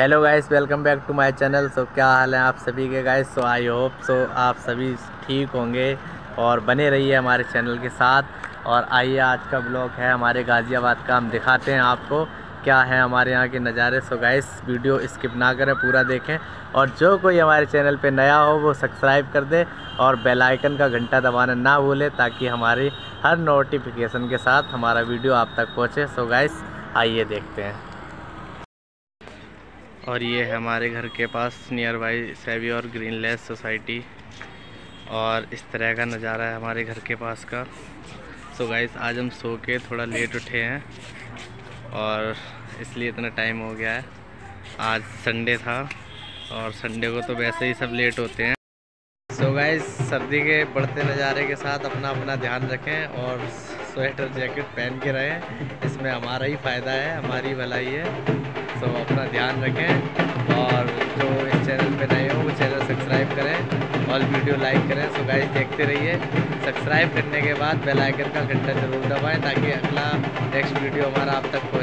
Hello guys, welcome back to my channel. So क्या हाल है आप सभी के guys. So I hope so आप सभी ठीक होंगे और बने रहिए हमारे चैनल के साथ। और आइए, आज का ब्लॉग है हमारे गाज़ियाबाद का। हम दिखाते हैं आपको क्या है हमारे यहाँ के नज़ारे। सो गाइस, वीडियो स्किप ना करें, पूरा देखें। और जो कोई हमारे चैनल पे नया हो वो सब्सक्राइब कर दे और बेल आइकन का घंटा दबाना ना भूले, ताकि हमारी हर नोटिफिकेशन के साथ हमारा वीडियो आप तक पहुँचे। सो गाइस, आइए देखते हैं। और ये है हमारे घर के पास near by saviour greenless society, और इस तरह का नज़ारा है हमारे घर के पास का। सो गाइस, आज हम सो के थोड़ा लेट उठे हैं और इसलिए इतना टाइम हो गया है। आज संडे था और संडे को तो वैसे ही सब लेट होते हैं। सो गाइस, सर्दी के बढ़ते नज़ारे के साथ अपना अपना ध्यान रखें और स्वेटर जैकेट पहन के रहें। इसमें हमारा ही फ़ायदा है, हमारी भलाई है। तो अपना ध्यान रखें और जो इस चैनल पे नए हो वो चैनल सब्सक्राइब करें और वीडियो लाइक करें। सो गाइस, देखते रहिए। सब्सक्राइब करने के बाद बेल आइकन का घंटा ज़रूर दबाएं, ताकि अगला नेक्स्ट वीडियो हमारा आप तक पहुँचे।